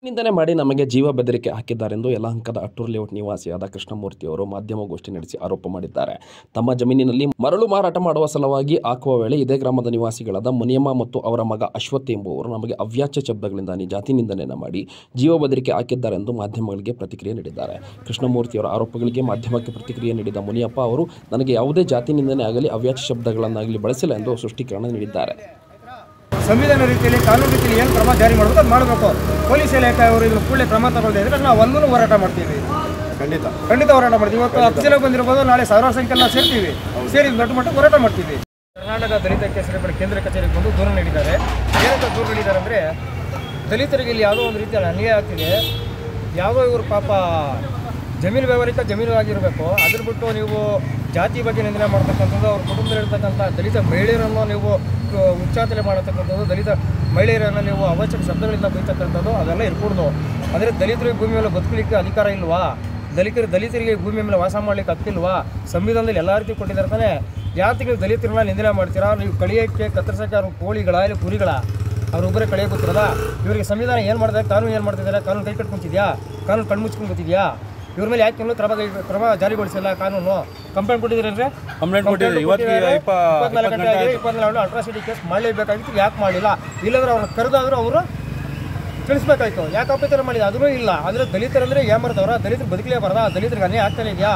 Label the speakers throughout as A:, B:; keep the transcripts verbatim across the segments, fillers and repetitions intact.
A: ನಿಂದನೆ ಮಾಡಿ ನಮಗೆ ಜೀವ ಬೆದರಿಕೆ ಹಾಕಿದ್ದಾರೆಂದು ಯಲಹಂಕದ ಅಟ್ಟೂರು ಲೇಔಟ್ ನಿವಾಸಿಯಾದ ಕೃಷ್ಣಮೂರ್ತಿಯವರು ಮಾಧ್ಯಮಗೋಷ್ಠಿ ನಡೆಸಿ ಆರೋಪ ಮಾಡಿದ್ದಾರೆ. ತಮ್ಮ ಜಮೀನಿನಲ್ಲಿ ಮರಳು ಮಾರಾಟ ಮಾಡುವ ಸಲುವಾಗಿ ಹಾಕುವ ವೇಳೆ ಇದೇ ಗ್ರಾಮದ ನಿವಾಸಿಗಳಾದ ಮುನಿಯಮ್ಮ ಮತ್ತು ಅವರ ಮಗ ಅಶ್ವಥ್ ಎಂಬುವರು ನಮಗೆ ಅವ್ಯಾಚ್ಯ ಶಬ್ದಗಳಿಂದ ಜಾತಿ ನಿಂದನೆಯನ್ನು ಮಾಡಿ ಜೀವ ಬೆದರಿಕೆ ಹಾಕಿದ್ದಾರೆಂದು ಮಾಧ್ಯಮಗಳಿಗೆ ಪ್ರತಿಕ್ರಿಯೆ ನೀಡಿದ್ದಾರೆ. ಕೃಷ್ಣಮೂರ್ತಿಯವರ ಆರೋಪಗಳಿಗೆ ಮಾಧ್ಯಮಕ್ಕೆ ಪ್ರತಿಕ್ರಿಯೆ ನೀಡಿದ ಮುನಿಯಪ್ಪ ಅವರು ನನಗೆ ಯಾವುದೇ ಜಾತಿ ನಿಂದನೆ ಆಗಲಿ ಅವ್ಯಾಚ್ಯ ಶಬ್ದಗಳನ್ನಾಗಲಿ ಬಳಸಿಲ್ಲ ಎಂದು ಸ್ಪಷ್ಟೀಕರಣ ನೀಡಿದ್ದಾರೆ.
B: ಸಂವಿಧಾನ ರೀತಿಯಲ್ಲಿ ಕಾನೂನು ರೀತಿಯಲ್ಲಿ ಏನು ಕ್ರಮ ಜಾರಿ ಮಾಡಬೇಕು ಅದು ಮಾಡಬೇಕು. ಪೊಲೀಸ್ ಇಲಾಖೆ ಅವರು ಇದನ್ನು ಕೂಡಲೇ ಕ್ರಮ ತಗೊಳ್ಳದೇ ಇದ್ರೆ ನಾವು ಒಂದೂ ಹೋರಾಟ ಮಾಡ್ತೀವಿ. ಖಂಡಿತ ಖಂಡಿತ ಹೋರಾಟ ಮಾಡ್ತೀವಿ. ಇವತ್ತು ಹತ್ತು ಜನ ಬಂದಿರ್ಬೋದು, ನಾಳೆ ಸಾವಿರಾರು ಸಂಖ್ಯೆಲ್ಲ ಸೇರ್ತೀವಿ. ಸೇರಿ ದೊಡ್ಡ ಮಟ್ಟ ಹೋರಾಟ ಮಾಡ್ತೀವಿ. ಕರ್ನಾಟಕ ದಲಿತ ಕೇಸರಿ ಕೇಂದ್ರ ಕಚೇರಿಗೆ ಬಂದು ದೂರ ನೀಡಿದ್ದಾರೆ. ಏನಂತ ದೂರ ನೀಡಿದ್ದಾರೆ ಅಂದರೆ, ದಲಿತರಿಗೆ ಇಲ್ಲಿ ಯಾವುದೋ ಒಂದು ರೀತಿಯಲ್ಲಿ ಅನ್ಯಾಯ ಆಗ್ತಿದೆ. ಯಾವುದೋ ಇವರು ಪಾಪ ಜಮೀನು ವ್ಯವಹಾರಿಕ ಜಮೀನು ಆಗಿರಬೇಕು, ಅದ್ರ ಬಿಟ್ಟು ನೀವು ಜಾತಿ ಬಗ್ಗೆ ನಿಂದನೆ ಮಾಡ್ತಕ್ಕಂಥದ್ದು, ಅವ್ರ ಕುಟುಂಬದಲ್ಲಿರ್ತಕ್ಕಂಥ ದಲಿತ ಮಹಿಳೆಯರನ್ನು ನೀವು ಉಚ್ಚಾಟನೆ ಮಾಡತಕ್ಕಂಥದ್ದು, ದಲಿತ ಮಹಿಳೆಯರನ್ನು ನೀವು ಅವಶ್ಯಕ ಶಬ್ದಗಳಿಂದ ಬೈತಕ್ಕಂಥದ್ದು ಅದೆಲ್ಲ ಇರ್ಕೂಡ್ದು. ಅಂದರೆ ದಲಿತರಿಗೆ ಭೂಮಿ ಮೇಲೆ ಬದುಕಲಿಕ್ಕೆ ಅಧಿಕಾರ ಇಲ್ವಾ? ದಲಿತರು ದಲಿತರಿಗೆ ಭೂಮಿ ಮೇಲೆ ವಾಸ ಮಾಡಲಿಕ್ಕೆ ಹಕ್ಕಿಲ್ವಾ? ಸಂವಿಧಾನದಲ್ಲಿ ಎಲ್ಲ ರೀತಿ ಕೊಟ್ಟಿದ್ದಾರೆ ತಾನೇ. ಯಾತಿಗೆ ದಲಿತರನ್ನ ನಿಂದನೆ ಮಾಡ್ತೀರಾ? ನೀವು ಕಳಿಯೋಕ್ಕೆ ಕತ್ತರಿಸೋಕ್ಕೆ ಅವ್ರ ಕೋಳಿಗಳ ಇಲ್ಲ ಕುರಿಗಳ ಅವ್ರೊಬ್ಬರೇ ಕಳಿಯೋಕೆ ಗೊತ್ತಿರೋದ? ಇವರಿಗೆ ಸಂವಿಧಾನ ಏನು ಮಾಡ್ತಾರೆ, ಕಾನೂನು ಏನು ಮಾಡ್ತಿದ್ದಾರೆ? ಕಾನೂನು ಕೈ ಕಟ್ಕೊಂತಿದ್ಯಾ? ಕಾನೂನು ಕಣ್ಮುಚ್ಕೊಂಡು ಗೊತ್ತಿದೆಯಾ? ಇವ್ರ ಮೇಲೆ ಯಾಕೆ ಇನ್ನೂ ಕ್ರಮ ಕ್ರಮ ಜಾರಿಗೊಳಿಸಿಲ್ಲ? ಕಾನೂನು ಕಂಪ್ಲೇಂಟ್ ಕೊಟ್ಟಿದ್ದೀರಿ ಅಂದರೆ ಕಂಪ್ಲೇಂಟ್ ಕೊಟ್ಟಿದ್ದೀರಿ. ಇಪ್ಪತ್ನಾಲ್ಕು ಗಂಟೆ ಆಗಿದೆ, ಇಪ್ಪತ್ನಾಲ್ಕು ಅಟ್ರಾಸಿಟಿ ಕೇಸ್ ಮಾಡಲೇಬೇಕಾಗಿತ್ತು. ಯಾಕೆ ಮಾಡಲಿಲ್ಲ? ಇಲ್ಲಾಂದ್ರೆ ಅವ್ರನ್ನ ಕರೆದಾದರೂ ಅವರು ತಿಳಿಸ್ಬೇಕಾಯ್ತು. ಯಾಕೆ ಅಪೇತರ ಮಾಡಿದೆ? ಅದೂ ಇಲ್ಲ. ಅಂದರೆ ದಲಿತರಂದರೆ ಏಮರ್ದವ್ರ ದಲಿತರು ಬದುಕಲೇಬಾರ್ದ? ದಲಿತರಿಗೆ ಅನ್ಯಾಯ ಆಗ್ತಾನೆ ಇದೆಯಾ?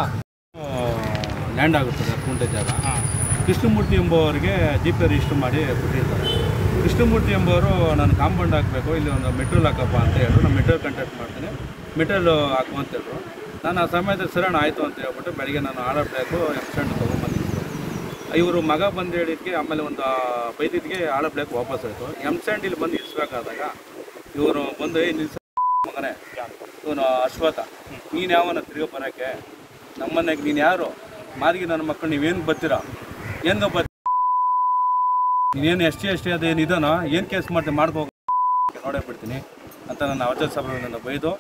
C: ಲ್ಯಾಂಡ್ ಆಗುತ್ತದೆ ಕುಂಟೆ ಜಾಗ. ಕೃಷ್ಣಮೂರ್ತಿ ಎಂಬುವರಿಗೆ ಜಿ ಪಿ ರಿಜಿಸ್ಟರ್ ಮಾಡಿ ಕೊಟ್ಟಿರ್ತಾರೆ. ಕೃಷ್ಣಮೂರ್ತಿ ಎಂಬುವರು ನಾನು ಕಾಂಪೌಂಡ್ ಹಾಕಬೇಕು, ಇಲ್ಲಿ ಒಂದು ಮೆಟ್ರೋಲ್ ಹಾಕಪ್ಪ ಅಂತ ಹೇಳಿದ್ರು. ನಾನು ಮೆಟ್ರೋಲ್ ಕಾಂಟ್ಯಾಕ್ಟ್ ಮಾಡ್ತೀನಿ, ಮೆಟ್ರೋಲ್ ಹಾಕು ಅಂತ ಹೇಳಿದ್ರು. ನಾನು ಆ ಸಮಯದಲ್ಲಿ ಸರಣ ಆಯಿತು ಅಂತ ಹೇಳ್ಬಿಟ್ಟು ಬೆಳಗ್ಗೆ ನಾನು ಆರ್ಡರ್ ಬ್ಲ್ಯಾಕು ಎಮ್ಸೆಂಟ್ ತೊಗೊಂಬಂದಿದ್ದು. ಇವರು ಮಗ ಬಂದು ಹೇಳಿದ್ದಕ್ಕೆ ಆಮೇಲೆ ಒಂದು ಬೈದಿದ್ದಕ್ಕೆ ಆರ್ಡರ್ ಬ್ಲ್ಯಾಕ್ ವಾಪಸ್ ಆಯಿತು. ಎಮ್ಸೆಂಟ್ ಇಲ್ಲಿ ಬಂದು ಇಳಿಸ್ಬೇಕಾದಾಗ ಇವರು ಬಂದು ನಿಲ್ಸ ಮಗನೇ ಇವನು ಅಶ್ವಥ, ನೀನು ಯಾವನ ತಿರುಗ ಬರೋಕ್ಕೆ ನಮ್ಮನೆಗೆ ನೀನು ಯಾರು ಮಾರಿಗೆ ನನ್ನ ಮಕ್ಕಳು ನೀವೇನು ಬರ್ತೀರಾ? ಏನು ಬರ್ ನೀನೇನು ಎಷ್ಟೇ ಎಷ್ಟೇ ಅದೇನು ಇದನೋ ಏನು ಕೇಸ್ ಮಾಡ್ತೀನಿ ಮಾಡ್ಕೋ ನೋಡೇ ಬಿಡ್ತೀನಿ ಅಂತ ನನ್ನ ಅವಚರ ಸಭೆಯನ್ನು ಬೈದು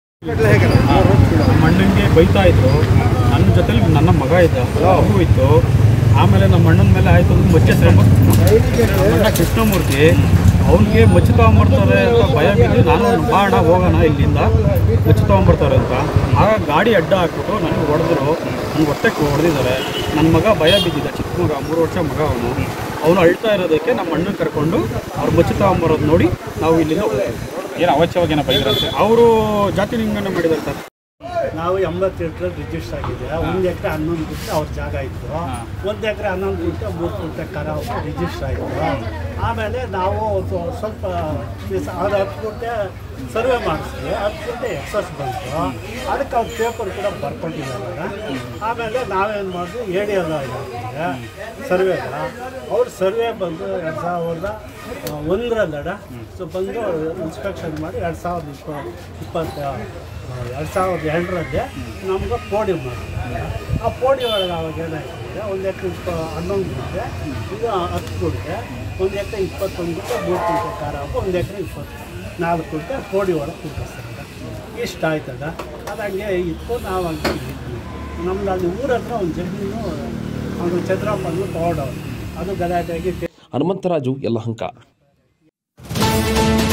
D: ನಮ್ಮ ಅಣ್ಣಂಗೆ ಬೈತಾ ಇದ್ರು. ನನ್ನ ಜೊತೆಲಿ ನನ್ನ ಮಗ ಇದ್ದ, ಮಗು ಇತ್ತು. ಆಮೇಲೆ ನಮ್ಮ ಅಣ್ಣನ ಮೇಲೆ ಆಯಿತು ಒಂದು ಮಚ್ಚೆ ಅಣ್ಣ ಕೃಷ್ಣಮೂರ್ತಿ ಅವನಿಗೆ ಮಚ್ಚು ತೊಗೊಂಬರ್ತಾರೆ ಅಂತ ಭಯ ಬಿದ್ದು ನಾನು ಬಾಣ ಹೋಗೋಣ ಇಲ್ಲಿಂದ ಮಚ್ಚು ತೊಗೊಂಬರ್ತಾರೆ ಅಂತ. ಆಗ ಗಾಡಿ ಅಡ್ಡ ಹಾಕ್ಬಿಟ್ಟು ನನಗೆ ಹೊಡೆದ್ರು, ನನಗೆ ಹೊಟ್ಟೆಗೆ ಹೊಡೆದಿದ್ದಾರೆ. ನನ್ನ ಮಗ ಭಯ ಬಿದ್ದಿದ್ದ, ಚಿಕ್ಕ ಮಗ, ಮೂರು ವರ್ಷ ಮಗ ಅವನು. ಅವನು ಅಳ್ತಾ ಇರೋದಕ್ಕೆ ನಮ್ಮ ಅಣ್ಣನ ಕರ್ಕೊಂಡು ಅವ್ರು ಮಚ್ಚು ತೊಗೊಂಬರೋದು ನೋಡಿ ನಾವು ಇಲ್ಲಿಂದ
C: ಏನು ಅವಶ್ಯವಾಗಿ ಏನೋ ಬೈದ್ರಂತೆ.
D: ಅವರು ಜಾತಿ ನಿಂದನೆ ಮಾಡಿದ್ದಾರೆ ಸರ್.
E: ನಾವು ಎಂಬತ್ತೆಂಟರಲ್ಲಿ ರಿಜಿಸ್ಟರ್ ಆಗಿದೆ. ಒಂದು ಎಕರೆ ಹನ್ನೊಂದು ಗುಂಟೆ ಅವ್ರ ಜಾಗ ಇತ್ತು. ಒಂದು ಎಕರೆ ಹನ್ನೊಂದು ಗುಂಟೆ ಮೂರು ಗುಂಟೆ ಕರ ರಿಜಿಸ್ಟರ್ ಆಯಿತು. ಆಮೇಲೆ ನಾವು ಸ್ವಲ್ಪ ದಿವಸ ಅದು ಹತ್ತು ಗುಂಟೆ ಸರ್ವೆ ಮಾಡಿಸ್ತೀವಿ, ಹತ್ತು ಗುಂಟೆ ಎಕ್ಸಸ್ ಬಂತು. ಅದಕ್ಕೆ ಅವ್ರು ಪೇಪರ್ ಕೂಡ ಬರ್ಕೊಂಡಿದ್ದಾರೆ. ಆಮೇಲೆ ನಾವೇನು ಮಾಡಿದ್ವಿ, ಎ ಡಿ ಎಲ್ ಆಗಿರ್ತೀವಿ ಸರ್ವೆಗ. ಅವ್ರು ಸರ್ವೆ ಬಂದು ಎರಡು ಸಾವಿರದ ಒಂದರಲ್ಲಡ ಸೊ ಬಂದು ಇನ್ಸ್ಪೆಕ್ಷನ್ ಮಾಡಿ ಎರಡು ಸಾವಿರದ ಇಪ್ಪ ಇಪ್ಪತ್ತು ಎರಡು ಸಾವಿರದ ಎರಡರಲ್ಲಿ ನಮ್ಗೆ ಪೋಡಿ ಮಾಡಿದ್ದಾರೆ. ಆ ಪೋಡಿ ಒಳಗೆ ಅವಾಗ ಏನಾಗ್ತದೆ, ಒಂದು ಎಕರೆ ಇಪ್ಪ ಹನ್ನೊಂದು ಗುಂಟೆ, ಇದು ಹತ್ತು ಗುಂಟೆ, ಒಂದು ಎಕರೆ ಇಪ್ಪತ್ತೊಂದು ಗುಂಟೆ, ಮೂರು ಗುಂಟೆ ಖಾರ ಹಾಕಿ ಒಂದು ಎಕರೆ ಇಪ್ಪತ್ತು ನಾಲ್ಕು ಗುಂಟೆ ಪೋಡಿ ಒಳಗೆ ಕುಂಡಿಸ್ತಾರೆ. ಇಷ್ಟ ಆಯ್ತದ. ಅದು ಹಂಗೆ ಇತ್ತು. ನಾವು ಹಂಗೆ ಇದ್ವಿ. ನಮ್ದು ಅಲ್ಲಿ ಊರ ಹತ್ರ ಒಂದು ಜಮೀನು ಒಂದು ಚಂದ್ರಪ್ಪನ್ನು ತಗೊಂಡವ್ರು. ಅದು ಗಲಾಟೆಯಾಗಿ
A: ಹನುಮಂತರಾಜು ಯಲಹಂಕ.